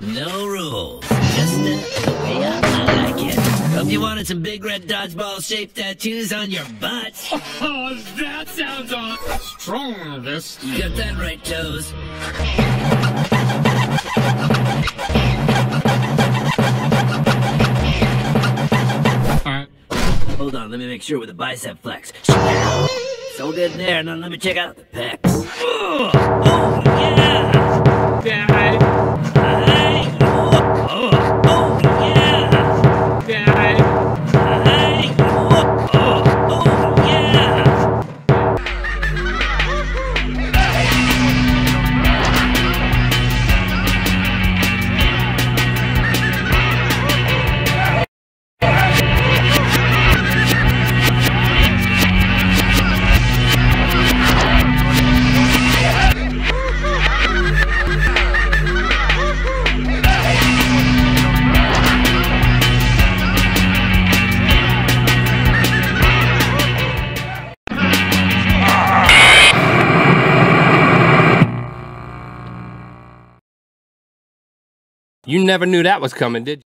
No rules, just the way I like it. Hope you wanted some big red dodgeball-shaped tattoos on your butt. Oh, that sounds strongest. You got that right, Toes. Alright. Hold on, let me make sure with the bicep flex. So good there, now let me check out the pecs. Oh, yeah! Dad. Hey! Oh, yeah! Dad. Hey! Oh, yeah! You never knew that was coming, did you?